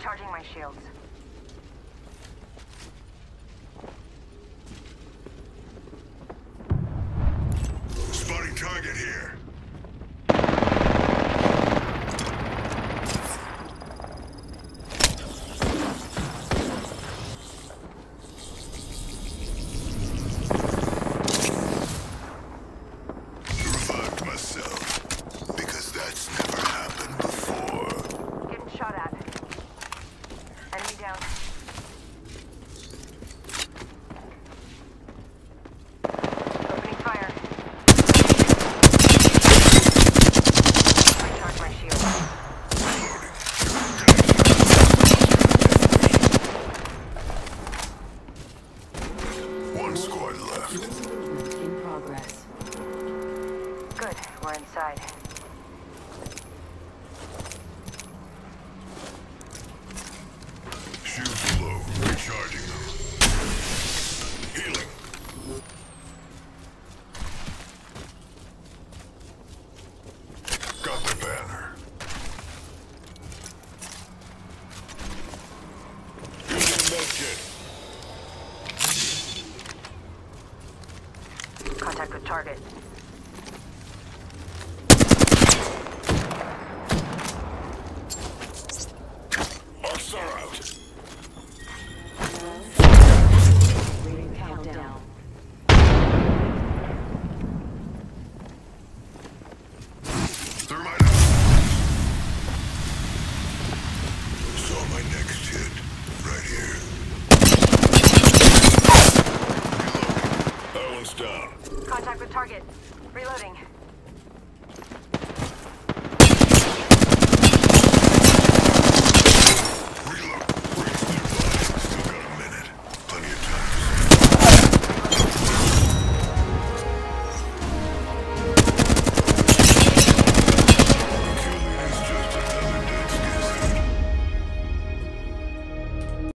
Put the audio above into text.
Recharging my shields. Spotting target here. Revived myself, because that's never happened before. Getting shot at. Enemy down. Opening fire. Recharge my shield. One squad left. In progress. Good, we're inside. Shields low. Recharging them. Healing. Got the banner. Using medkit. Contact with target. Arcs are out. Ring countdown. Thermite out. Saw my next hit. Right here. Reloading. That one's down. Contact with target. Reloading.